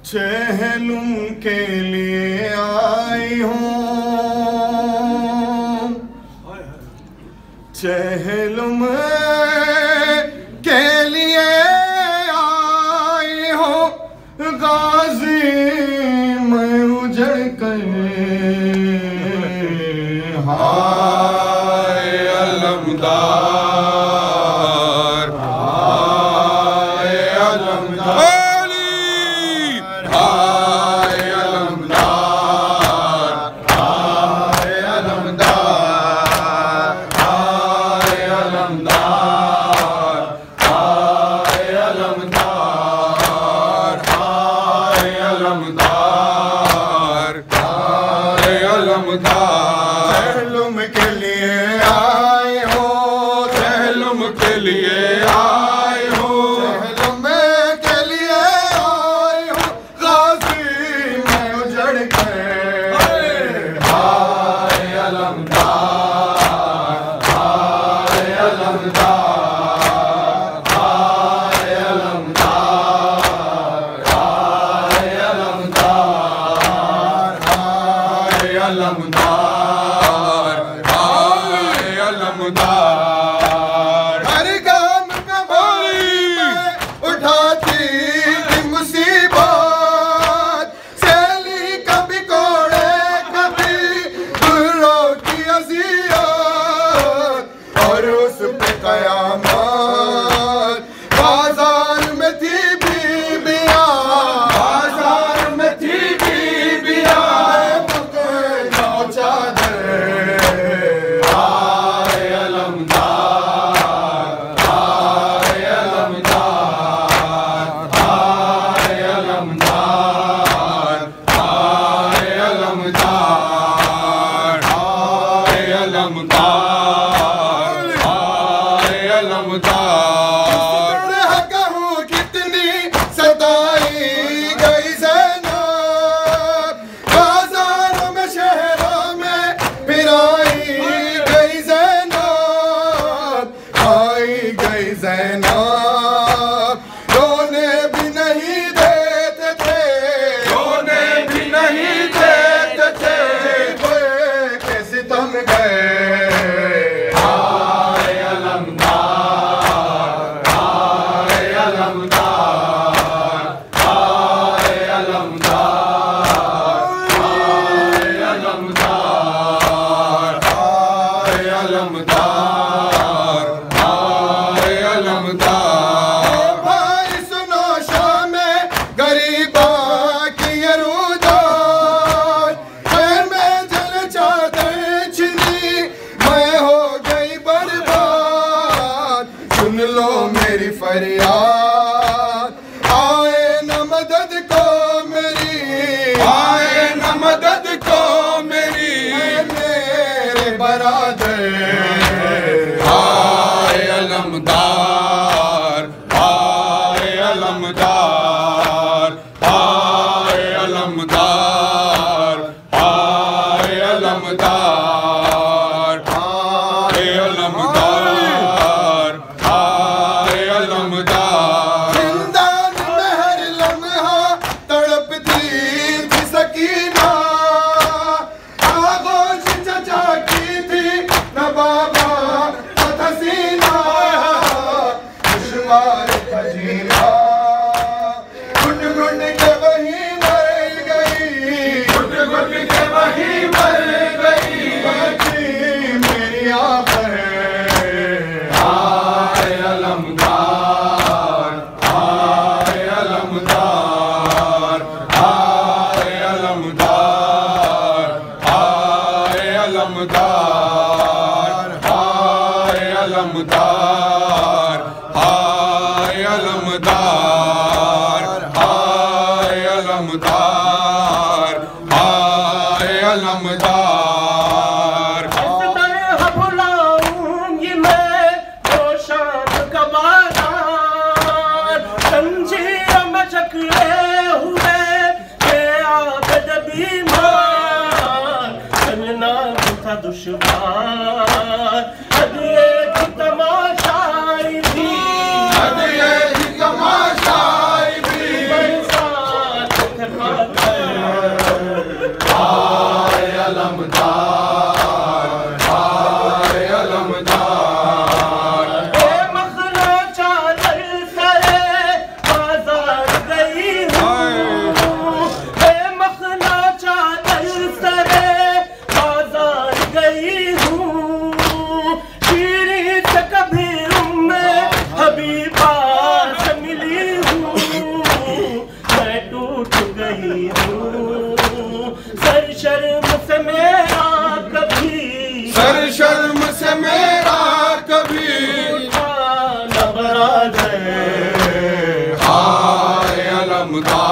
चहलुम के लिए आई हूँ, चहलुम के लिए आई हूँ, गाजी मैं उजड़ कर हाय अलमदार, हाय अलमदार, हाय अलमदार, हाय अलमदार, हाय अलमदार, हाय अलमदार, हाय अलमदार, हाय अलमदार। चहलुम के लिए आए हो, चहलुम के लिए आए हो, चहलुम के लिए आए हो, गाजी मैं उजड़ कर हाय अलमदार, हाय अलमदार, हाय अलमदार, हाय अलमदार, हाय अलमदार, हाय अलमदार। हर गाम में बोली में उठाती थी मुसीबत, सैली कभी कोड़े कभी गुर्रों की अज़ियत, और उस पे कयामत। बाजार में थी बीबियां, बाजार में थी बीबियां, जाओ चादर हाय अलमदार, हाय अलमदार, हाय अलमदार, हाय अलमदार, हाय अलमदार, हाय अलमदार। कहूँ कितनी सताई गई ज़ैनब, बाजारों में शहरों में फिराई गई ज़ैनब, आई गई ज़ैनब, रोने भी नहीं देते थे, रोने भी नहीं देते थे, के सितम गए हाय अलमदार, हाय अलमदार, हाय अलमदार, हाय अलमदार, हाय अलमदार, हाय अलमदार। भाई सुनो शाम में गरीबा की ये रुदार, खैर में जल चादर छिनी मैं हो गई बर्बाद, सुन लो मेरी फरियाद, आए न मदद को मेरी, आए न मदद को मेरी, मेरे बरादर हाय अलमदार, हाय अलमदार, हाय अलमदार, हाय अलमदार, हाय अलमदार, हाय अलमदार। जिंदान में हर लम्हा तड़पती थी सकीना, आगोश चचा की थी न बाबा न हसीना, दुश्वार खजीना घुट घुट के वही मर गई, घुट घुट के वही मर गई, बची मेरी आखिर हाय अलमदार, हाय अलमदार, हाय अलमदार, हाय अलमदार, हाय अलमदार, हाय अलमदार, हाय अलमदार, हाय अलमदार। इस तरह बुलाऊंगी मैं तो शाम का बाजार, जंजीर में जकड़े हुए ये आबद बीमार, चलना भी था दुश्वार, अब ये भी तमाशाई थी, अब ये भी तमाशाई थी, बरसात तुम